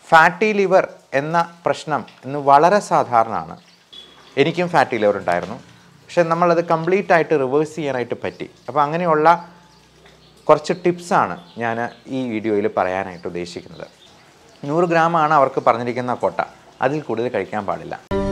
Fatty liver എന്ന പ്രശ്നം ഇന്ന് വളരെ സാധാരണമാണ്. എനിക്കും ഫാറ്റി ലിവർ ഉണ്ടായിരുന്നു. പക്ഷെ നമ്മളത് കംപ്ലീറ്റ് ആയിട്ട് റിവേഴ്സ് ചെയ്യാനായിട്ട് പറ്റി. അപ്പോൾ അങ്ങനെയുള്ള കുറച്ച് ടിപ്സാണ് ഞാൻ ഈ വീഡിയോയിൽ പറയാനായിട്ട് ഉദ്ദേശിക്കുന്നത്. 100 ഗ്രാമാണ് അവർക്ക് പറഞ്ഞിരിക്കുന്ന കോട്ട, അതിൽ കൂടുതൽ കഴിക്കാൻ പാടില്ല.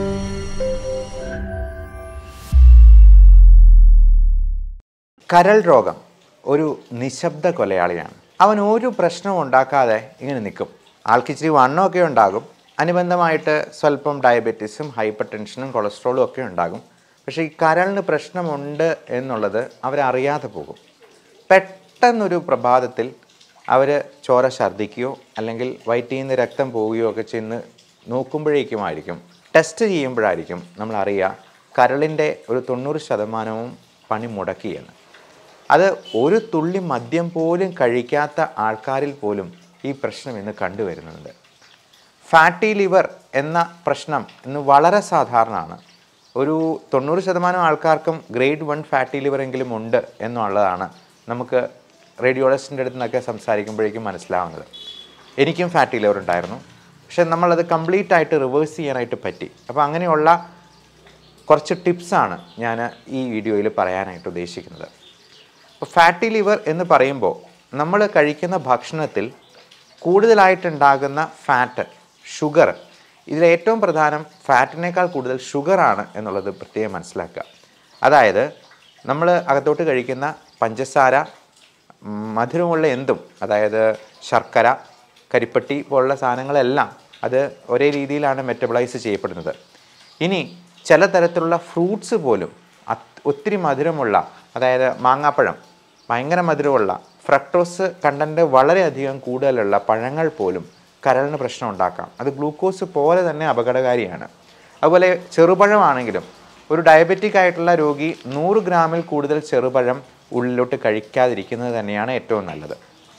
കരൾ രോഗം ഒരു നിശബ്ദ കൊലയാളിയാണ്. അവൻ ഒരു പ്രശ്നവും ഉണ്ടാക്കാതെ ഇങ്ങനെ നിൽക്കും. ആൾക്കിച്ചിരി വണ്ണമൊക്കെ ഉണ്ടാകും, അനുബന്ധമായിട്ട് സ്വല്പം ഡയബറ്റീസും ഹൈപ്പർ ടെൻഷനും കൊളസ്ട്രോളും ഒക്കെ ഉണ്ടാകും. പക്ഷേ ഈ കരളിന് പ്രശ്നമുണ്ട് എന്നുള്ളത് അവരറിയാതെ പോകും. പെട്ടെന്നൊരു പ്രഭാതത്തിൽ അവർ ചോര ഛർദ്ദിക്കുകയോ അല്ലെങ്കിൽ വയറ്റിൽ നിന്ന് രക്തം പോവുകയോ ഒക്കെ ചെന്ന് നോക്കുമ്പോഴേക്കുമായിരിക്കും, ടെസ്റ്റ് ചെയ്യുമ്പോഴായിരിക്കും നമ്മളറിയുക കരളിൻ്റെ ഒരു 90% പണി മുടക്കിയാണ്. അത് ഒരു തുള്ളി മദ്യം പോലും കഴിക്കാത്ത ആൾക്കാരിൽ പോലും ഈ പ്രശ്നം ഇന്ന് കണ്ടുവരുന്നുണ്ട്. ഫാറ്റി ലിവർ എന്ന പ്രശ്നം ഇന്ന് വളരെ സാധാരണമാണ്. ഒരു 90% ആൾക്കാർക്കും ഗ്രേഡ് 1 ഫാറ്റി ലിവർ എങ്കിലും ഉണ്ട് എന്നുള്ളതാണ് നമുക്ക് റേഡിയോളജിസ്റ്റിൻ്റെ അടുത്ത് നിന്നൊക്കെ സംസാരിക്കുമ്പോഴേക്കും മനസ്സിലാവുന്നത്. എനിക്കും ഫാറ്റി ലിവർ ഉണ്ടായിരുന്നു. പക്ഷെ നമ്മളത് കംപ്ലീറ്റ് ആയിട്ട് റിവേഴ്സ് ചെയ്യാനായിട്ട് പറ്റി. അപ്പോൾ അങ്ങനെയുള്ള കുറച്ച് ടിപ്സാണ് ഞാൻ ഈ വീഡിയോയിൽ പറയാനായിട്ട് ഉദ്ദേശിക്കുന്നത്. അപ്പോൾ ഫാറ്റി ലിവർ എന്ന് പറയുമ്പോൾ നമ്മൾ കഴിക്കുന്ന ഭക്ഷണത്തിൽ കൂടുതലായിട്ടുണ്ടാകുന്ന ഫാറ്റ്, ഷുഗർ, ഇതിലേറ്റവും പ്രധാനം ഫാറ്റിനേക്കാൾ കൂടുതൽ ഷുഗറാണ് എന്നുള്ളത് പ്രത്യേകം മനസ്സിലാക്കുക. അതായത് നമ്മൾ അകത്തോട്ട് കഴിക്കുന്ന പഞ്ചസാര, മധുരമുള്ള എന്തും, അതായത് ശർക്കര, കരിപ്പട്ടി പോലുള്ള സാധനങ്ങളെല്ലാം അത് ഒരേ രീതിയിലാണ് മെറ്റബോളൈസ് ചെയ്യപ്പെടുന്നത്. ഇനി ചില തരത്തിലുള്ള ഫ്രൂട്ട്സ് പോലും ഒത്തിരി മധുരമുള്ള, അതായത് മാങ്ങാപ്പഴം, ഭയങ്കര മധുരമുള്ള, ഫ്രക്ടോസ് കണ്ടൻറ്റ് വളരെയധികം കൂടുതലുള്ള പഴങ്ങൾ പോലും കരളിന് പ്രശ്നം ഉണ്ടാക്കാം. അത് ഗ്ലൂക്കോസ് പോലെ തന്നെ അപകടകാരിയാണ്. അതുപോലെ ചെറുപഴമാണെങ്കിലും ഒരു ഡയബറ്റിക് ആയിട്ടുള്ള രോഗി 100 ഗ്രാമിൽ കൂടുതൽ ചെറുപഴം ഉള്ളിലോട്ട് കഴിക്കാതിരിക്കുന്നത് തന്നെയാണ് ഏറ്റവും നല്ലത്.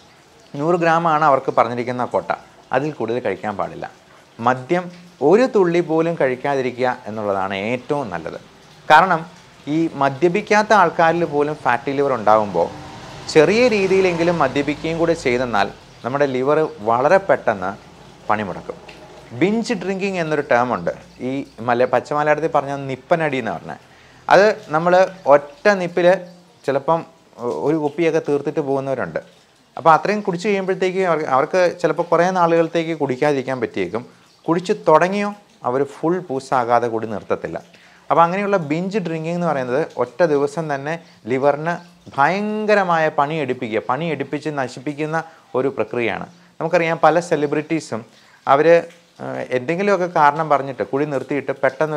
100 ഗ്രാമാണ് അവർക്ക് പറഞ്ഞിരിക്കുന്ന കോട്ട, അതിൽ കൂടുതൽ കഴിക്കാൻ പാടില്ല. മദ്യം ഒരു തുള്ളി പോലും കഴിക്കാതിരിക്കുക എന്നുള്ളതാണ് ഏറ്റവും നല്ലത്. കാരണം ഈ മദ്യപിക്കാത്ത ആൾക്കാരിൽ പോലും ഫാറ്റി ലിവർ ഉണ്ടാകുമ്പോൾ ചെറിയ രീതിയിലെങ്കിലും മദ്യപിക്കുകയും കൂടെ ചെയ്തെന്നാൽ നമ്മുടെ ലിവർ വളരെ പെട്ടെന്ന് പണിമുടക്കും. ബിഞ്ച് ഡ്രിങ്കിങ് എന്നൊരു ടേം ഉണ്ട്. ഈ പച്ച മലയാളത്തിൽ പറഞ്ഞാൽ നിപ്പനടി എന്ന് പറഞ്ഞാൽ, അത് നമ്മൾ ഒറ്റ നിപ്പിൽ ചിലപ്പം ഒരു കുപ്പിയൊക്കെ തീർത്തിട്ട് പോകുന്നവരുണ്ട്. അപ്പോൾ അത്രയും കുടിച്ച് കഴിയുമ്പോഴത്തേക്ക് അവർക്ക് ചിലപ്പോൾ കുറേ നാളുകളത്തേക്ക് കുടിക്കാതിരിക്കാൻ പറ്റിയേക്കും. കുടിച്ച് തുടങ്ങിയോ അവർ ഫുൾ പൂസാകാതെ കൂടി നിർത്തത്തില്ല. അപ്പോൾ അങ്ങനെയുള്ള ബിഞ്ച് ഡ്രിങ്കിങ് എന്ന് പറയുന്നത് ഒറ്റ ദിവസം തന്നെ ലിവറിന് ഭയങ്കരമായ പണിയെടുപ്പിച്ച് നശിപ്പിക്കുന്ന ഒരു പ്രക്രിയയാണ്. നമുക്കറിയാം പല സെലിബ്രിറ്റീസും അവർ എന്തെങ്കിലുമൊക്കെ കാരണം പറഞ്ഞിട്ട് കുടി നിർത്തിയിട്ട്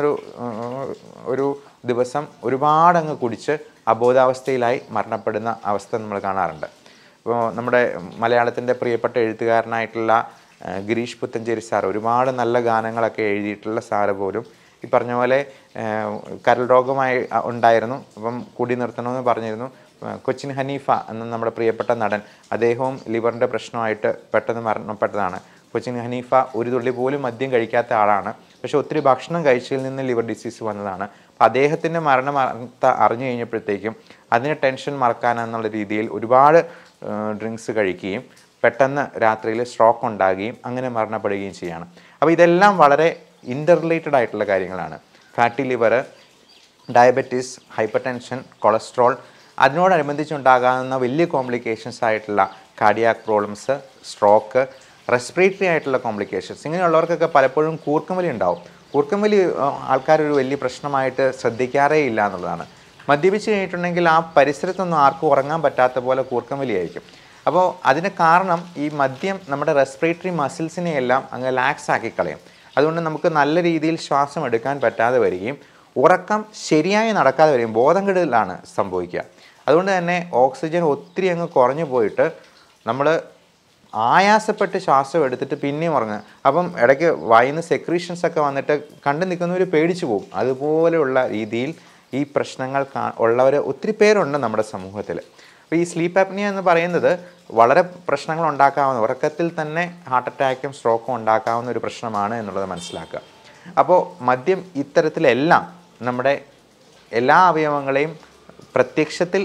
പെട്ടെന്നൊരു ദിവസം ഒരുപാടങ്ങ് കുടിച്ച് അബോധാവസ്ഥയിലായി മരണപ്പെടുന്ന അവസ്ഥ നമ്മൾ കാണാറുണ്ട്. ഇപ്പോൾ നമ്മുടെ മലയാളത്തിൻ്റെ പ്രിയപ്പെട്ട എഴുത്തുകാരനായിട്ടുള്ള ഗിരീഷ് പുത്തഞ്ചേരി സാർ ഒരുപാട് നല്ല ഗാനങ്ങളൊക്കെ എഴുതിയിട്ടുള്ള സാറ് പോലും ഈ പറഞ്ഞ പോലെ കരൾ രോഗമായി ഉണ്ടായിരുന്നു. അപ്പം കുടി നിർത്തണമെന്ന് പറഞ്ഞിരുന്നു. കൊച്ചിൻ ഹനീഫ എന്ന നമ്മുടെ പ്രിയപ്പെട്ട നടൻ, അദ്ദേഹവും ലിവറിൻ്റെ പ്രശ്നമായിട്ട് പെട്ടെന്ന് മരണപ്പെട്ടതാണ്. കൊച്ചിൻ ഹനീഫ ഒരു തുള്ളി പോലും മദ്യം കഴിക്കാത്ത ആളാണ്. പക്ഷെ ഒത്തിരി ഭക്ഷണം കഴിച്ചതിൽ നിന്ന് ലിവർ ഡിസീസ് വന്നതാണ്. അപ്പോൾ അദ്ദേഹത്തിൻ്റെ മരണം അറിഞ്ഞു കഴിഞ്ഞപ്പോഴത്തേക്കും അതിന് ടെൻഷൻ മറക്കാനെന്നുള്ള രീതിയിൽ ഒരുപാട് ഡ്രിങ്ക്സ് കഴിക്കുകയും പെട്ടെന്ന് രാത്രിയിൽ സ്ട്രോക്ക് ഉണ്ടാകുകയും അങ്ങനെ മരണപ്പെടുകയും ചെയ്യുകയാണ്. അപ്പോൾ ഇതെല്ലാം വളരെ ഇൻ്റർറിലേറ്റഡ് ആയിട്ടുള്ള കാര്യങ്ങളാണ്. Fatty liver, diabetes, hypertension, cholesterol, അതിനോടനുബന്ധിച്ചുണ്ടാകാവുന്ന വലിയ കോംപ്ലിക്കേഷൻസ് ആയിട്ടുള്ള കാർഡിയാക് പ്രോബ്ലംസ്, സ്ട്രോക്ക്, റെസ്പിറേറ്ററി ആയിട്ടുള്ള കോംപ്ലിക്കേഷൻസ്, ഇങ്ങനെയുള്ളവർക്കൊക്കെ പലപ്പോഴും കൂർക്കം വലി ഉണ്ടാവും. കൂർക്കം വലി ആൾക്കാരൊരു വലിയ പ്രശ്നമായിട്ട് ശ്രദ്ധിക്കാറേ ഇല്ല എന്നുള്ളതാണ്. മദ്യപിച്ച് കഴിഞ്ഞിട്ടുണ്ടെങ്കിൽ ആ പരിസരത്തൊന്നും ആർക്കും ഉറങ്ങാൻ പറ്റാത്ത പോലെ കൂർക്കം വലിയായിരിക്കും. അപ്പോൾ അതിന് കാരണം ഈ മദ്യം നമ്മുടെ റെസ്പിറേറ്ററി മസിൽസിനെയെല്ലാം അങ്ങ് ലാക്സ് ആക്കി കളയും. അതുകൊണ്ട് നമുക്ക് നല്ല രീതിയിൽ ശ്വാസം എടുക്കാൻ പറ്റാതെ വരികയും ഉറക്കം ശരിയായി നടക്കാതെ വരികയും ബോധം കെടലാണ് സംഭവിക്കുക. അതുകൊണ്ട് തന്നെ ഓക്സിജൻ ഒത്തിരി അങ്ങ് കുറഞ്ഞു പോയിട്ട് നമ്മൾ ആയാസപ്പെട്ട് ശ്വാസം എടുത്തിട്ട് പിന്നെയും ഉറങ്ങുക. അപ്പം ഇടയ്ക്ക് വായിന്ന് സെക്രീഷൻസ് ഒക്കെ വന്നിട്ട് കണ്ടു നിൽക്കുന്നവർ പേടിച്ചു പോകും. അതുപോലെയുള്ള രീതിയിൽ ഈ പ്രശ്നങ്ങൾ ഉള്ളവർ ഒത്തിരി പേരുണ്ട് നമ്മുടെ സമൂഹത്തിൽ. അപ്പോൾ ഈ സ്ലീപ്പ് ആപ്നിയ എന്ന് പറയുന്നത് വളരെ പ്രശ്നങ്ങൾ ഉണ്ടാക്കാവുന്ന, ഉറക്കത്തിൽ തന്നെ ഹാർട്ട് അറ്റാക്കും സ്ട്രോക്കും ഉണ്ടാക്കാവുന്ന ഒരു പ്രശ്നമാണ് എന്നുള്ളത് മനസ്സിലാക്കുക. അപ്പോൾ മദ്യം ഇത്തരത്തിലെല്ലാം നമ്മുടെ എല്ലാ അവയവങ്ങളെയും പ്രത്യക്ഷത്തിൽ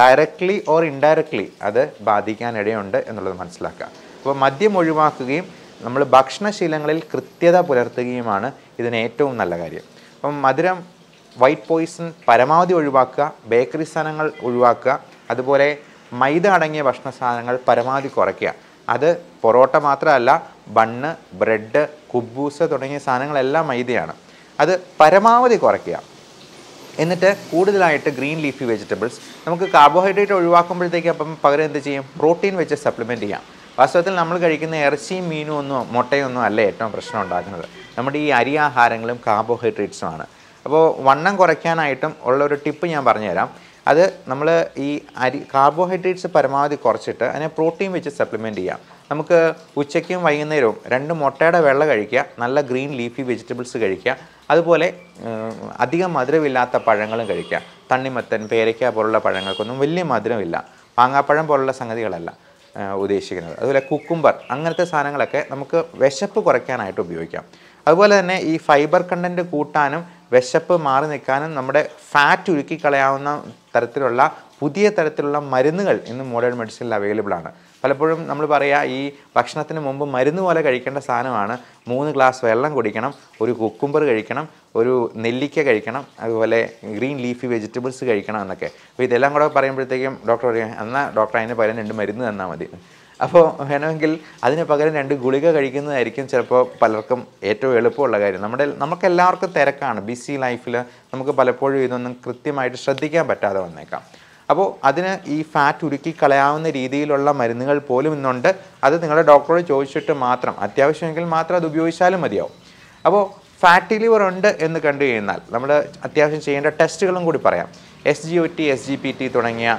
ഡയറക്റ്റ്ലി ഓർ ഇൻഡയറക്റ്റ്ലി അത് ബാധിക്കാനിടയുണ്ട് എന്നുള്ളത് മനസ്സിലാക്കുക. അപ്പോൾ മദ്യം ഒഴിവാക്കുകയും നമ്മൾ ഭക്ഷണശീലങ്ങളിൽ കൃത്യത പുലർത്തുകയുമാണ് ഇതിന് ഏറ്റവും നല്ല കാര്യം. അപ്പം മധുരം, വൈറ്റ് പോയിസൺ പരമാവധി ഒഴിവാക്കുക, ബേക്കറി സാധനങ്ങൾ ഒഴിവാക്കുക, അതുപോലെ മൈദ അടങ്ങിയ ഭക്ഷണ സാധനങ്ങൾ പരമാവധി കുറയ്ക്കുക. അത് പൊറോട്ട മാത്രമല്ല, ബണ്ണ്, ബ്രെഡ്, കുബൂസ് തുടങ്ങിയ സാധനങ്ങളെല്ലാം മൈദയാണ്. അത് പരമാവധി കുറയ്ക്കുക. എന്നിട്ട് കൂടുതലായിട്ട് ഗ്രീൻ ലീഫി വെജിറ്റബിൾസ്, നമുക്ക് കാർബോഹൈഡ്രേറ്റ് ഒഴിവാക്കുമ്പോഴത്തേക്ക് അപ്പം പകരം എന്ത് ചെയ്യും, പ്രോട്ടീൻ വെച്ച് സപ്ലിമെൻറ്റ് ചെയ്യാം. വാസ്തവത്തിൽ നമ്മൾ കഴിക്കുന്ന ഇറച്ചിയും മീനും ഒന്നും മുട്ടയൊന്നും അല്ല ഏറ്റവും പ്രശ്നം ഉണ്ടാക്കുന്നത്, നമ്മുടെ ഈ അരി ആഹാരങ്ങളും കാർബോഹൈഡ്രേറ്റ്സുമാണ്. അപ്പോൾ വണ്ണം കുറയ്ക്കാനായിട്ടും ഉള്ളൊരു ടിപ്പ് ഞാൻ പറഞ്ഞുതരാം. അത് നമ്മൾ ഈ കാർബോഹൈഡ്രേറ്റ്സ് പരമാവധി കുറച്ചിട്ട് അതിനെ പ്രോട്ടീൻ വെച്ച് സപ്ലിമെൻറ്റ് ചെയ്യാം. നമുക്ക് ഉച്ചയ്ക്കും വൈകുന്നേരവും 2 മുട്ടയുടെ വെള്ള കഴിക്കുക, നല്ല ഗ്രീൻ ലീഫി വെജിറ്റബിൾസ് കഴിക്കുക, അതുപോലെ അധികം മധുരമില്ലാത്ത പഴങ്ങളും കഴിക്കുക. തണ്ണിമത്തൻ, പേരയ്ക്ക പോലുള്ള പഴങ്ങൾക്കൊന്നും വലിയ മധുരമില്ല, മാങ്ങാപ്പഴം പോലുള്ള സംഗതികളല്ല ഉദ്ദേശിക്കുന്നത്. അതുപോലെ കുക്കുംബർ, അങ്ങനത്തെ സാധനങ്ങളൊക്കെ നമുക്ക് വിശപ്പ് കുറയ്ക്കാനായിട്ട് ഉപയോഗിക്കാം. അതുപോലെ തന്നെ ഈ ഫൈബർ കണ്ടൻറ്റ് കൂട്ടാനും വിശപ്പ് മാറി നിൽക്കാനും നമ്മുടെ ഫാറ്റ് ഉരുക്കിക്കളയാവുന്ന തരത്തിലുള്ള പുതിയ തരത്തിലുള്ള മരുന്നുകൾ ഇന്ന് മോഡേൺ മെഡിസിനിൽ അവൈലബിൾ ആണ്. പലപ്പോഴും നമ്മൾ പറയുക, ഈ ഭക്ഷണത്തിന് മുമ്പ് മരുന്ന് പോലെ കഴിക്കേണ്ട സാധനമാണ് 3 ഗ്ലാസ് വെള്ളം കുടിക്കണം, ഒരു കുക്കുംബർ കഴിക്കണം, ഒരു നെല്ലിക്ക കഴിക്കണം, അതുപോലെ ഗ്രീൻ ലീഫി വെജിറ്റബിൾസ് കഴിക്കണം എന്നൊക്കെ. അപ്പോൾ ഇതെല്ലാം കൂടെ പറയുമ്പോഴത്തേക്കും ഡോക്ടർ പറയും, എന്നാൽ ഡോക്ടർ അതിന് പകരം 2 മരുന്ന് തന്നാൽ മതി. അപ്പോൾ വേണമെങ്കിൽ അതിന് പകരം 2 ഗുളിക കഴിക്കുന്നതായിരിക്കും ചിലപ്പോൾ പലർക്കും ഏറ്റവും എളുപ്പമുള്ള കാര്യം. നമുക്കെല്ലാവർക്കും തിരക്കാണ്, ബിസി ലൈഫിൽ നമുക്ക് പലപ്പോഴും ഇതൊന്നും കൃത്യമായിട്ട് ശ്രദ്ധിക്കാൻ പറ്റാതെ വന്നേക്കാം. അപ്പോൾ അതിന് ഈ ഫാറ്റ് ഉരുക്കി കളയാവുന്ന രീതിയിലുള്ള മരുന്നുകൾ പോലും ഇന്നുണ്ട്. അത് നിങ്ങളുടെ ഡോക്ടറോട് ചോദിച്ചിട്ട് മാത്രം, അത്യാവശ്യമെങ്കിൽ മാത്രം അത് ഉപയോഗിച്ചാലും മതിയാവും. അപ്പോൾ ഫാറ്റി ലിവർ ഉണ്ട് എന്ന് കണ്ടു കഴിഞ്ഞാൽ നമ്മൾ അത്യാവശ്യം ചെയ്യേണ്ട ടെസ്റ്റുകളും കൂടി പറയാം. SGOT, SGPT തുടങ്ങിയ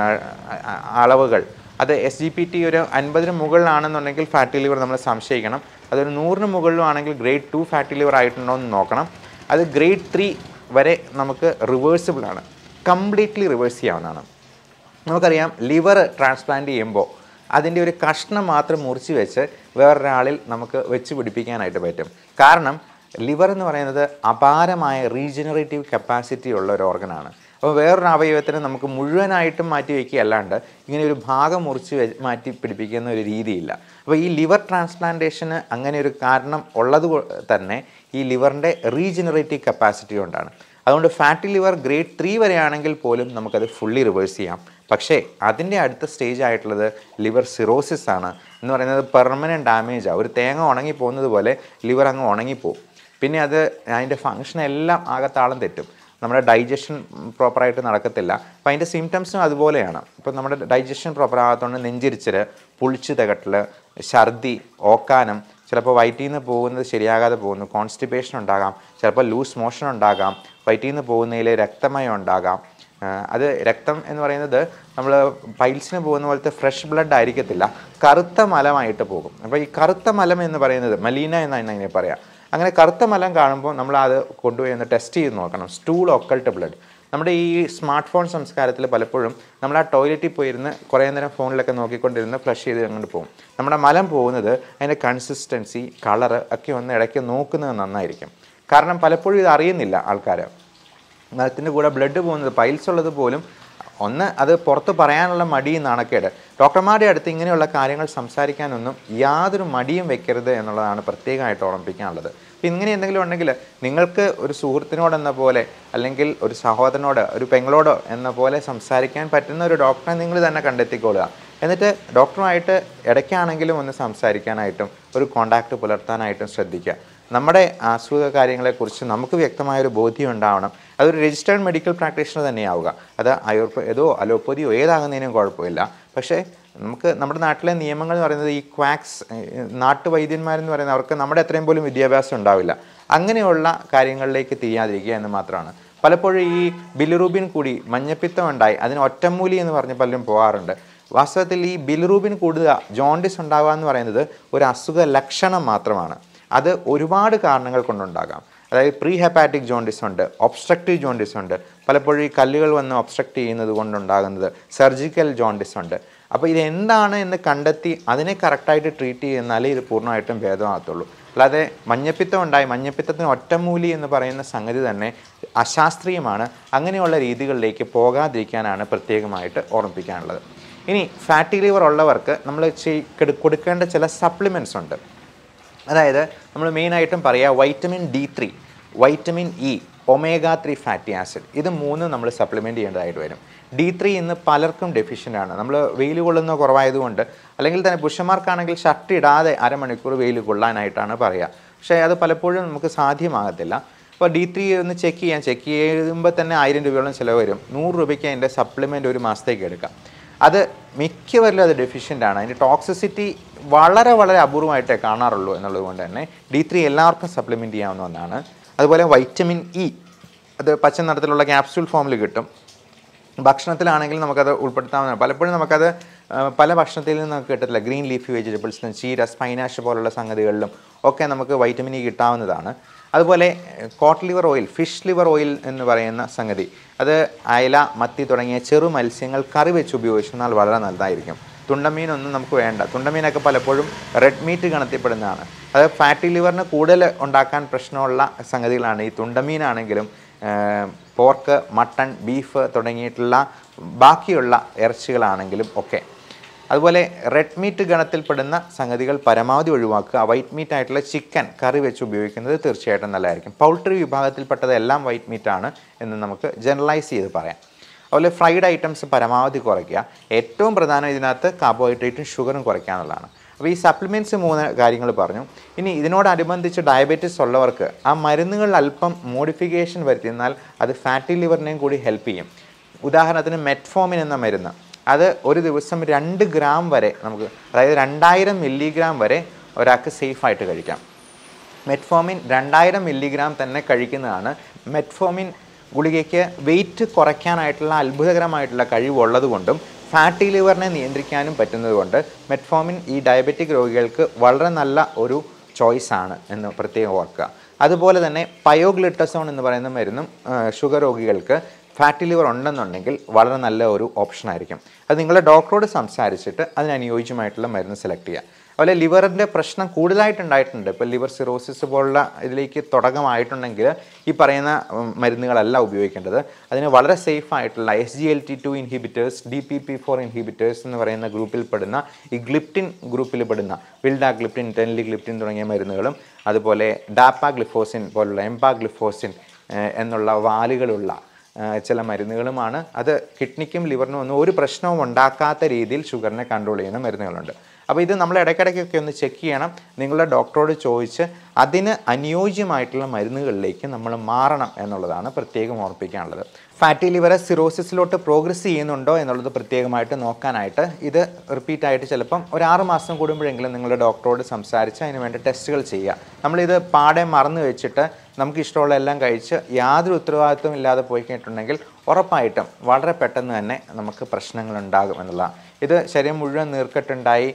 അളവുകൾ, അത് SGPT ഒരു 50-ന് മുകളിലാണെന്നുണ്ടെങ്കിൽ ഫാറ്റി ലിവർ നമ്മൾ സംശയിക്കണം. അതൊരു 100-ന് മുകളിലും ആണെങ്കിൽ ഗ്രേഡ് 2 ഫാറ്റി ലിവർ ആയിട്ടുണ്ടോ എന്ന് നോക്കണം. അത് ഗ്രേഡ് 3 വരെ നമുക്ക് റിവേഴ്സിബിൾ ആണ്, കംപ്ലീറ്റ്ലി റിവേഴ്സ് ചെയ്യാവുന്നതാണ്. നമുക്കറിയാം, ലിവർ ട്രാൻസ്പ്ലാന്റ് ചെയ്യുമ്പോൾ അതിൻ്റെ ഒരു കഷ്ണം മാത്രം മുറിച്ച് വെച്ച് വേറൊരാളിൽ നമുക്ക് വെച്ച് പിടിപ്പിക്കാനായിട്ട് പറ്റും. കാരണം ലിവർ എന്ന് പറയുന്നത് അപാരമായ റീജനറേറ്റീവ് കപ്പാസിറ്റി ഉള്ള ഒരു ഓർഗനാണ്. അപ്പോൾ വേറൊരു അവയവത്തിന് നമുക്ക് മുഴുവനായിട്ടും മാറ്റി വയ്ക്കുകയല്ലാണ്ട് ഇങ്ങനെ ഒരു ഭാഗം മുറിച്ച് മാറ്റി പിടിപ്പിക്കുന്ന ഒരു രീതിയില്ല. അപ്പോൾ ഈ ലിവർ ട്രാൻസ്പ്ലാന്റേഷന് അങ്ങനെ ഒരു കാരണം ഉള്ളത് തന്നെ ഈ ലിവറിൻ്റെ റീജനറേറ്റീവ് കപ്പാസിറ്റി കൊണ്ടാണ്. അതുകൊണ്ട് ഫാറ്റി ലിവർ ഗ്രേഡ് 3 വരെയാണെങ്കിൽ പോലും നമുക്കത് ഫുള്ളി റിവേഴ്സ് ചെയ്യാം. പക്ഷേ അതിൻ്റെ അടുത്ത സ്റ്റേജ് ആയിട്ടുള്ളത് ലിവർ സിറോസിസ് ആണ്. എന്ന് പറയുന്നത് പെർമനൻറ്റ് ഡാമേജാണ്. ഒരു തേങ്ങ ഉണങ്ങിപ്പോകുന്നത് പോലെ ലിവർ അങ്ങ് ഉണങ്ങിപ്പോവും. പിന്നെ അതിൻ്റെ ഫങ്ഷൻ എല്ലാം ആകത്താളം തെറ്റും. നമ്മുടെ ഡൈജഷൻ പ്രോപ്പറായിട്ട് നടക്കത്തില്ല. അപ്പോൾ അതിൻ്റെ സിംറ്റംസും അതുപോലെയാണ്. ഇപ്പോൾ നമ്മുടെ ഡൈജഷൻ പ്രോപ്പർ ആകാത്തതുകൊണ്ട് നെഞ്ചിരിച്ചൽ, പുളിച്ച് തികട്ടൽ, ഛർദി, ഓക്കാനം, ചിലപ്പോൾ വയറ്റിൽ നിന്ന് പോകുന്നത് ശരിയാകാതെ പോകുന്നു, കോൺസ്റ്റിപ്പേഷൻ ഉണ്ടാകാം, ചിലപ്പോൾ ലൂസ് മോഷൻ ഉണ്ടാകാം, വയറ്റിൽ നിന്ന് പോകുന്നതിൽ രക്തമയം ഉണ്ടാകാം. അത് രക്തം എന്ന് പറയുന്നത് നമ്മൾ പൈൽസിന് പോകുന്ന പോലത്തെ ഫ്രഷ് ബ്ലഡ് ആയിരിക്കത്തില്ല, കറുത്ത മലമായിട്ട് പോകും. അപ്പോൾ ഈ കറുത്ത മലം എന്ന് പറയുന്നത് മലീന എന്നാണ് അതിനെ പറയാം. അങ്ങനെ കറുത്ത മലം കാണുമ്പോൾ നമ്മൾ അത് കൊണ്ടുപോയി ഒന്ന് ടെസ്റ്റ് ചെയ്ത് നോക്കണം. Stool occult blood. നമ്മുടെ ഈ സ്മാർട്ട് ഫോൺ സംസ്കാരത്തിൽ പലപ്പോഴും നമ്മൾ ആ ടോയ്ലറ്റിൽ പോയിരുന്ന് കുറേ നേരം ഫോണിലൊക്കെ നോക്കിക്കൊണ്ടിരുന്ന് ഫ്ലഷ് ചെയ്ത് അങ്ങോട്ട് പോകും. നമ്മുടെ മലം പോകുന്നത് അതിൻ്റെ കൺസിസ്റ്റൻസി, കളറ് ഒക്കെ ഒന്ന് ഇടയ്ക്ക് നോക്കുന്നത് നന്നായിരിക്കും. കാരണം പലപ്പോഴും ഇത് അറിയുന്നില്ല ആൾക്കാർ. മലത്തിൻ്റെ കൂടെ ബ്ലഡ് പോകുന്നത്, പൈൽസ് ഉള്ളത് പോലും ഒന്ന് അത് പുറത്ത് പറയാനുള്ള മടിയും നാണക്കേട്. ഡോക്ടർമാരുടെ അടുത്ത് ഇങ്ങനെയുള്ള കാര്യങ്ങൾ സംസാരിക്കാനൊന്നും യാതൊരു മടിയും വെക്കരുത് എന്നുള്ളതാണ് പ്രത്യേകമായിട്ട് ഓർമ്മിപ്പിക്കാനുള്ളത്. അപ്പോൾ ഇങ്ങനെ എന്തെങ്കിലും ഉണ്ടെങ്കിൽ നിങ്ങൾക്ക് ഒരു സുഹൃത്തിനോടെന്ന പോലെ, അല്ലെങ്കിൽ ഒരു സഹോദരനോട്, ഒരു പെങ്ങളോടോ എന്ന പോലെ സംസാരിക്കാൻ പറ്റുന്ന ഒരു ഡോക്ടറെ നിങ്ങൾ തന്നെ കണ്ടെത്തിക്കൊള്ളുക. എന്നിട്ട് ഡോക്ടറുമായിട്ട് ഇടയ്ക്കാണെങ്കിലും ഒന്ന് സംസാരിക്കാനായിട്ടും ഒരു കോണ്ടാക്റ്റ് പുലർത്താനായിട്ടും ശ്രദ്ധിക്കുക. നമ്മുടെ അസുഖ കാര്യങ്ങളെക്കുറിച്ച് നമുക്ക് വ്യക്തമായൊരു ബോധ്യം ഉണ്ടാവണം. അതൊരു രജിസ്റ്റേർഡ് മെഡിക്കൽ പ്രാക്ടീഷണർ തന്നെയാവുക. അത് ആയുർവേദോ അലോപ്പതിയോ ഏതാകുന്നതിനും കുഴപ്പമില്ല. പക്ഷേ നമുക്ക് നമ്മുടെ നാട്ടിലെ നിയമങ്ങൾ എന്ന് പറയുന്നത് ഈ ക്വാക്സ്, നാട്ടുവൈദ്യന്മാരെന്ന് പറയുന്നത് അവർക്ക് നമ്മുടെ അത്രയും പോലും വിദ്യാഭ്യാസം ഉണ്ടാവില്ല. അങ്ങനെയുള്ള കാര്യങ്ങളിലേക്ക് തിരിയാതിരിക്കുക എന്ന് മാത്രമാണ്. പലപ്പോഴും ഈ ബിലിറൂബിൻ കൂടി മഞ്ഞപ്പിത്തം ഉണ്ടായി അതിന് ഒറ്റമൂലി എന്ന് പറഞ്ഞ് പലരും പോകാറുണ്ട്. വാസ്തവത്തിൽ ഈ ബിലിറൂബിൻ കൂടുക, ജോണ്ടിസ് ഉണ്ടാവുക എന്ന് പറയുന്നത് ഒരു അസുഖ ലക്ഷണം മാത്രമാണ്. അത് ഒരുപാട് കാരണങ്ങൾ കൊണ്ടുണ്ടാകാം. അതായത് പ്രീ ഹെപ്പാറ്റിക് ജോണ്ടിസ് ഉണ്ട്, ഒബ്സ്ട്രക്റ്റീവ് ജോണ്ടിസ് ഉണ്ട്, പലപ്പോഴും ഈ കല്ലുകൾ വന്ന് ഒബ്സ്ട്രക്റ്റ് ചെയ്യുന്നത് കൊണ്ടുണ്ടാകുന്നത് സർജിക്കൽ ജോണ്ടിസ് ഉണ്ട്. അപ്പോൾ ഇതെന്താണ് എന്ന് കണ്ടെത്തി അതിനെ കറക്റ്റായിട്ട് ട്രീറ്റ് ചെയ്യുന്നാലേ ഇത് പൂർണ്ണമായിട്ടും ഭേദമാകത്തുള്ളൂ. അല്ലാതെ മഞ്ഞപ്പിത്തം ഉണ്ടായി, മഞ്ഞപ്പിത്തത്തിന് ഒറ്റമൂലി എന്ന് പറയുന്ന സംഗതി തന്നെ അശാസ്ത്രീയമാണ്. അങ്ങനെയുള്ള രീതികളിലേക്ക് പോകാതിരിക്കാനാണ് പ്രത്യേകമായിട്ട് ഓർമ്മിപ്പിക്കാനുള്ളത്. ഇനി ഫാറ്റി ലിവർ ഉള്ളവർക്ക് നമ്മൾ കൊടുക്കേണ്ട ചില സപ്ലിമെൻറ്റ്സ് ഉണ്ട്. അതായത് നമ്മൾ മെയിനായിട്ടും പറയുക vitamin D3, vitamin E, omega 3 fatty acid, ഇത് മൂന്നും നമ്മൾ സപ്ലിമെൻറ്റ് ചെയ്യേണ്ടതായിട്ട് വരും. D3 ഇന്ന് പലർക്കും ഡെഫിഷ്യൻ്റ് ആണ്. നമ്മൾ വെയിൽ കൊള്ളുന്ന കുറവായതുകൊണ്ട്, അല്ലെങ്കിൽ തന്നെ പുരുഷന്മാർക്കാണെങ്കിൽ ഷർട്ട് ഇടാതെ അരമണിക്കൂർ വെയിൽ കൊള്ളാനായിട്ടാണ് പറയുക. പക്ഷേ അത് പലപ്പോഴും നമുക്ക് സാധ്യമാകത്തില്ല. അപ്പോൾ D3 ഒന്ന് ചെക്ക് ചെയ്യുമ്പോൾ തന്നെ 1000 രൂപയോളം ചിലവ് വരും. 100 രൂപയ്ക്ക് അതിൻ്റെ സപ്ലിമെൻറ്റ് ഒരു മാസത്തേക്ക് എടുക്കാം. അത് മിക്കവരിലും അത് ഡെഫിഷ്യൻ്റ് ആണ്. അതിൻ്റെ ടോക്സിസിറ്റി വളരെ വളരെ അപൂർവമായിട്ടേ കാണാറുള്ളൂ എന്നുള്ളത് കൊണ്ട് തന്നെ D3 എല്ലാവർക്കും സപ്ലിമെൻറ്റ് ചെയ്യാവുന്ന ഒന്നാണ്. അതുപോലെ വൈറ്റമിൻ ഇ, അത് പച്ച നിറത്തിലുള്ള ക്യാപ്സ്യൂൾ ഫോമിൽ കിട്ടും. ഭക്ഷണത്തിലാണെങ്കിൽ നമുക്കത് ഉൾപ്പെടുത്താവുന്നതാണ്. പലപ്പോഴും നമുക്കത് പല ഭക്ഷണത്തിൽ നിന്ന് നമുക്ക് കിട്ടത്തില്ല. ഗ്രീൻ ലീഫി വെജിറ്റബിൾസിലും ചീര, സ്പൈനാഷ് പോലുള്ള സംഗതികളിലും ഒക്കെ നമുക്ക് വൈറ്റമിൻ ഇ കിട്ടാവുന്നതാണ്. അതുപോലെ cod liver oil, fish liver oil എന്ന് പറയുന്ന സംഗതി, അത് അയല, മത്തി തുടങ്ങിയ ചെറു മത്സ്യങ്ങൾ കറി വെച്ച് ഉപയോഗിച്ചാൽ വളരെ നല്ലതായിരിക്കും. തുണ്ടമീനൊന്നും നമുക്ക് വേണ്ട. തുണ്ടമീനൊക്കെ പലപ്പോഴും റെഡ് മീറ്റ് ഗണത്തിൽപ്പെടുന്നതാണ്. അത് ഫാറ്റി ലിവറിന് കൂടുതൽ ഉണ്ടാക്കാൻ പ്രശ്നമുള്ള സംഗതികളാണ്. ഈ തുണ്ടമീനാണെങ്കിലും പോർക്ക്, മട്ടൺ, ബീഫ് തുടങ്ങിയിട്ടുള്ള ബാക്കിയുള്ള ഇറച്ചികളാണെങ്കിലും ഒക്കെ. അതുപോലെ റെഡ് മീറ്റ് ഗണത്തിൽപ്പെടുന്ന സംഗതികൾ പരമാവധി ഒഴിവാക്കുക. വൈറ്റ് മീറ്റ് ആയിട്ടുള്ള ചിക്കൻ കറി വെച്ച് ഉപയോഗിക്കുന്നത് തീർച്ചയായിട്ടും നല്ലതായിരിക്കും. പൗൾട്രി വിഭാഗത്തിൽപ്പെട്ടത് എല്ലാം വൈറ്റ് മീറ്റാണ് എന്ന് നമുക്ക് ജനറലൈസ് ചെയ്ത് പറയാം. അതുപോലെ ഫ്രൈഡ് ഐറ്റംസ് പരമാവധി കുറയ്ക്കുക. ഏറ്റവും പ്രധാനം ഇതിനകത്ത് കാർബോഹൈഡ്രേറ്റും ഷുഗറും കുറയ്ക്കുക എന്നുള്ളതാണ്. അപ്പോൾ ഈ സപ്ലിമെൻറ്റ്സ് 3 കാര്യങ്ങൾ പറഞ്ഞു. ഇനി ഇതിനോടനുബന്ധിച്ച് ഡയബറ്റീസ് ഉള്ളവർക്ക് ആ മരുന്നുകളിൽ അല്പം മോഡിഫിക്കേഷൻ വരുത്തിയെന്നാൽ അത് ഫാറ്റി ലിവറിനെയും കൂടി ഹെൽപ്പ് ചെയ്യും. ഉദാഹരണത്തിന് മെറ്റ്ഫോമിൻ എന്ന മരുന്ന്, അത് ഒരു ദിവസം 2 ഗ്രാം വരെ നമുക്ക്, അതായത് 2000 മില്ലിഗ്രാം വരെ ഒരാൾക്ക് സേഫായിട്ട് കഴിക്കാം. മെറ്റ്ഫോമിൻ 2000 മില്ലിഗ്രാം തന്നെ കഴിക്കുന്നതാണ്. മെറ്റ്ഫോമിൻ ഗുളികയ്ക്ക് വെയിറ്റ് കുറയ്ക്കാനായിട്ടുള്ള അത്ഭുതകരമായിട്ടുള്ള കഴിവുള്ളത് കൊണ്ടും ഫാറ്റി ലിവറിനെ നിയന്ത്രിക്കാനും പറ്റുന്നത് കൊണ്ട് മെറ്റ്ഫോമിൻ ഈ ഡയബറ്റിക് രോഗികൾക്ക് വളരെ നല്ല ഒരു ചോയ്സാണ് എന്ന് പ്രത്യേകം ഓർക്കുക. അതുപോലെ തന്നെ പയോഗ്ലിട്ടസോൺ എന്ന് പറയുന്ന മരുന്നും ഷുഗർ രോഗികൾക്ക് ഫാറ്റി ലിവർ ഉണ്ടെന്നുണ്ടെങ്കിൽ വളരെ നല്ല ഒരു ഓപ്ഷനായിരിക്കും. അത് നിങ്ങളുടെ ഡോക്ടറോട് സംസാരിച്ചിട്ട് അതിനനുയോജ്യമായിട്ടുള്ള മരുന്ന് സെലക്ട് ചെയ്യുക. അതുപോലെ ലിവറിൻ്റെ പ്രശ്നം കൂടുതലായിട്ടുണ്ടായിട്ടുണ്ട്. ഇപ്പോൾ ലിവർ സിറോസിസ് പോലുള്ള ഇതിലേക്ക് തുടക്കമായിട്ടുണ്ടെങ്കിൽ ഈ പറയുന്ന മരുന്നുകളല്ല ഉപയോഗിക്കേണ്ടത്. അതിന് വളരെ സേഫ് ആയിട്ടുള്ള SGLT2 ഇൻഹിബിറ്റേഴ്സ്, DPP4 ഇൻഹിബിറ്റേഴ്സ് എന്ന് പറയുന്ന ഗ്രൂപ്പിൽപ്പെടുന്ന ഈ ഗ്ലിപ്റ്റിൻ ഗ്രൂപ്പിൽപ്പെടുന്ന വിൽഡാഗ്ലിപ്റ്റിൻ, ടെൻലിഗ്ലിപ്റ്റിൻ തുടങ്ങിയ മരുന്നുകളും, അതുപോലെ ഡാപ്പാഗ്ലിഫോസിൻ പോലുള്ള എംപാഗ്ലിഫോസിൻ എന്നുള്ള വാലുകളുള്ള ചില മരുന്നുകളുമാണ്. അത് കിഡ്നിക്കും ലിവറിനും ഒന്നും ഒരു പ്രശ്നവും ഉണ്ടാക്കാത്ത രീതിയിൽ ഷുഗറിനെ കൺട്രോൾ ചെയ്യുന്ന മരുന്നുകളുണ്ട്. അപ്പോൾ ഇത് നമ്മൾ ഇടയ്ക്കിടയ്ക്കൊക്കെ ഒന്ന് ചെക്ക് ചെയ്യണം. നിങ്ങളുടെ ഡോക്ടറോട് ചോദിച്ച് അതിന് അനുയോജ്യമായിട്ടുള്ള മരുന്നുകളിലേക്ക് നമ്മൾ മാറണം എന്നുള്ളതാണ് പ്രത്യേകം ഓർപ്പിക്കാനുള്ളത്. ഫാറ്റി ലിവർ സിറോസിസിലോട്ട് പ്രോഗ്രസ് ചെയ്യുന്നുണ്ടോ എന്നുള്ളത് പ്രത്യേകമായിട്ട് നോക്കാനായിട്ട് ഇത് റിപ്പീറ്റായിട്ട് ചിലപ്പം ഒരു 6 മാസം കൂടുമ്പോഴെങ്കിലും നിങ്ങളുടെ ഡോക്ടറോട് സംസാരിച്ച് അതിന് വേണ്ട ടെസ്റ്റുകൾ ചെയ്യുക. നമ്മളിത് പാടെ മറന്നു വെച്ചിട്ട് നമുക്ക് ഇഷ്ടമുള്ള എല്ലാം കഴിച്ച് യാതൊരു ഉത്തരവാദിത്വം ഇല്ലാതെ പോയി കഴിഞ്ഞിട്ടുണ്ടെങ്കിൽ ഉറപ്പായിട്ടും വളരെ പെട്ടെന്ന് തന്നെ നമുക്ക് പ്രശ്നങ്ങളുണ്ടാകും എന്നുള്ളതാണ്. ഇത് ശരീരം മുഴുവൻ നീർക്കെട്ടുണ്ടായി,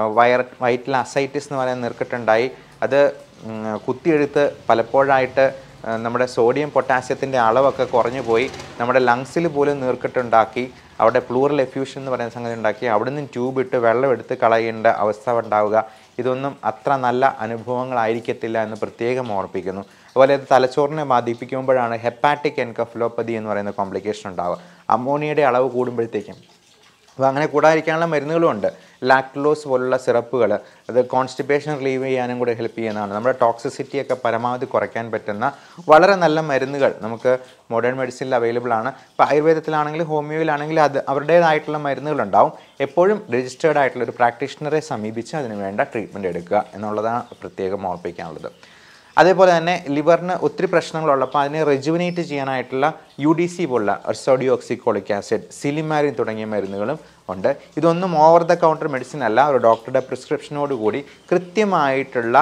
വയറ്റിൽ അസൈറ്റിസ് എന്ന് പറയുന്ന നീർക്കെട്ടുണ്ടായി, അത് കുത്തിയെഴുത്ത് പലപ്പോഴായിട്ട് നമ്മുടെ സോഡിയം പൊട്ടാസ്യത്തിൻ്റെ അളവൊക്കെ കുറഞ്ഞു പോയി നമ്മുടെ ലങ്സിൽ പോലും നീർക്കെട്ടുണ്ടാക്കി, അവിടെ പ്ലൂറൽ എഫ്യൂഷൻ എന്ന് പറയുന്ന സംഗതി ഉണ്ടാക്കി അവിടെ നിന്ന് ട്യൂബ് ഇട്ട് വെള്ളം എടുത്ത് കളയേണ്ട അവസ്ഥ ഉണ്ടാവുക. ഇതൊന്നും അത്ര നല്ല അനുഭവങ്ങളായിരിക്കത്തില്ല എന്ന് പ്രത്യേകം ഓർപ്പിക്കുന്നു. അതുപോലെ ഇത് തലച്ചോറിനെ ബാധിപ്പിക്കുമ്പോഴാണ് ഹെപ്പാറ്റിക് എൻകഫലോപ്പതി എന്ന് പറയുന്ന കോംപ്ലിക്കേഷൻ ഉണ്ടാവുക. അമോണിയയുടെ അളവ് കൂടുമ്പോഴത്തേക്കും. അപ്പോൾ അങ്ങനെ കൂടാതിരിക്കാനുള്ള മരുന്നുകളുമുണ്ട്. ലാക്ടലോസ് പോലുള്ള സിറപ്പുകൾ, അത് കോൺസ്റ്റിപ്പേഷൻ റിലീവ് ചെയ്യാനും കൂടെ ഹെൽപ്പ് ചെയ്യുന്നതാണ്. നമ്മുടെ ടോക്സിസിറ്റിയൊക്കെ പരമാവധി കുറയ്ക്കാൻ പറ്റുന്ന വളരെ നല്ല മരുന്നുകൾ നമുക്ക് മോഡേൺ മെഡിസിനിൽ അവൈലബിൾ ആണ്. ഇപ്പോൾ ആയുർവേദത്തിലാണെങ്കിലും ഹോമിയോയിലാണെങ്കിലും അത് അവരുടേതായിട്ടുള്ള മരുന്നുകളുണ്ടാവും. എപ്പോഴും രജിസ്റ്റേർഡ് ആയിട്ടുള്ള ഒരു പ്രാക്ടീഷണറെ സമീപിച്ച് അതിന് വേണ്ട ട്രീറ്റ്മെൻറ്റ് എടുക്കുക എന്നുള്ളതാണ് പ്രത്യേകം ഓർപ്പിക്കാനുള്ളത്. അതേപോലെ തന്നെ ലിവറിന് ഒത്തിരി പ്രശ്നങ്ങളുള്ളപ്പോൾ അതിനെ റെജുവിനേറ്റ് ചെയ്യാനായിട്ടുള്ള UDC പോലുള്ള അർസോഡിയോക്സിക്കോളിക് ആസിഡ്, സിലിമാരിൻ തുടങ്ങിയ മരുന്നുകളും ഉണ്ട്. ഇതൊന്നും ഓവർ ദ കൗണ്ടർ മെഡിസിൻ അല്ല. ഒരു ഡോക്ടറുടെ പ്രിസ്ക്രിപ്ഷനോട് കൂടി കൃത്യമായിട്ടുള്ള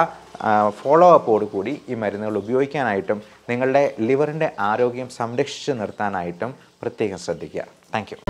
ഫോളോ അപ്പോട് കൂടി ഈ മരുന്നുകൾ ഉപയോഗിക്കാനായിട്ടും നിങ്ങളുടെ ലിവറിൻ്റെ ആരോഗ്യം സംരക്ഷിച്ച് നിർത്താനായിട്ടും പ്രത്യേകം ശ്രദ്ധിക്കുക. Thank U.